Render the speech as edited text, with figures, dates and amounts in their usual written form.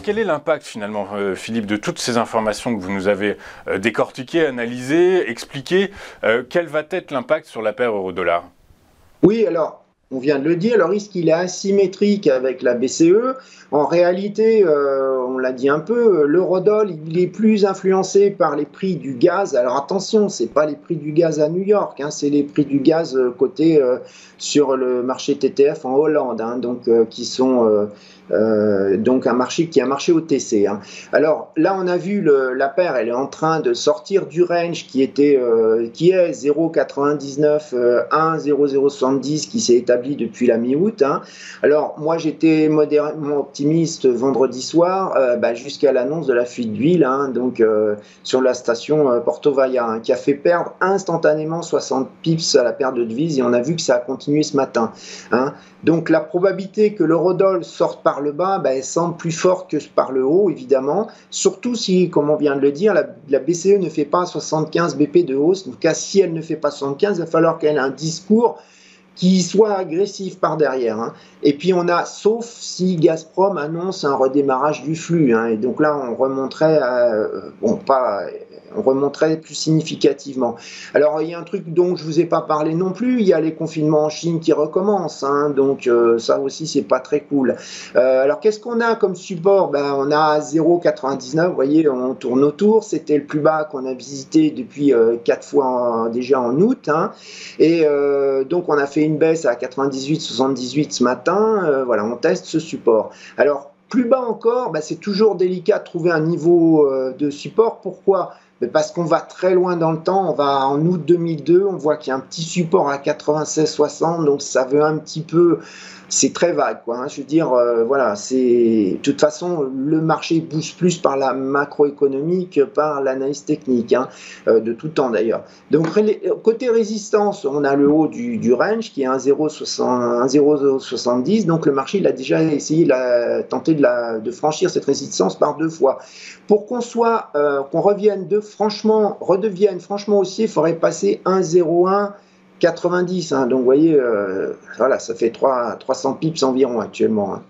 quel est l'impact finalement, Philippe, de toutes ces informations que vous nous avez décortiquées, analysées, expliquées? Quel va être l'impact sur la paire euro-dollar? Oui, alors, on vient de le dire, le risque il est asymétrique avec la BCE. En réalité, on l'a dit un peu, l'eurodoll il est plus influencé par les prix du gaz. Alors attention, c'est pas les prix du gaz à New York, hein, c'est les prix du gaz cotés sur le marché TTF en Hollande, hein, donc qui sont donc un marché qui est un marché OTC. Hein. Alors là, on a vu la paire, elle est en train de sortir du range qui est 0,99 1,0070 qui s'est établi depuis la mi-août. Hein. Alors moi, j'étais modérément optimiste vendredi soir, jusqu'à l'annonce de la fuite d'huile, hein, donc sur la station Porto Vaia, hein, qui a fait perdre instantanément 60 pips à la paire de devises, et on a vu que ça a continué ce matin. Hein. Donc la probabilité que l'eurodoll sorte par le bas, elle semble plus forte que par le haut, évidemment, surtout si, comme on vient de le dire, la BCE ne fait pas 75 BP de hausse. En tout cas, si elle ne fait pas 75, il va falloir qu'elle ait un discours qui soit agressif par derrière. Hein. Et puis on a, sauf si Gazprom annonce un redémarrage du flux, hein, et donc là on remonterait, on remonterait plus significativement. Alors il y a un truc dont je vous ai pas parlé non plus, il y a les confinements en Chine qui recommencent, hein, donc ça aussi c'est pas très cool. Alors qu'est-ce qu'on a comme support? On a 0,99, vous voyez, on tourne autour, c'était le plus bas qu'on a visité depuis 4 fois déjà en août, hein, et donc on a fait une baisse à 98,78 ce matin, voilà, on teste ce support. Alors, plus bas encore, c'est toujours délicat de trouver un niveau de support. Pourquoi? Parce qu'on va très loin dans le temps, on va en août 2002, on voit qu'il y a un petit support à 96,60, donc ça veut un petit peu... C'est très vague, quoi. Hein. Je veux dire, voilà, de toute façon, le marché bouge plus par la macroéconomie que par l'analyse technique, hein, de tout temps d'ailleurs. Donc, côté résistance, on a le haut du range qui est 1,070. Donc, le marché, il a déjà tenté de franchir cette résistance par 2 fois. Pour qu'on redevienne franchement haussier, il faudrait passer 1,01. 90, hein, donc vous voyez, voilà, ça fait 300 pips environ actuellement. Hein.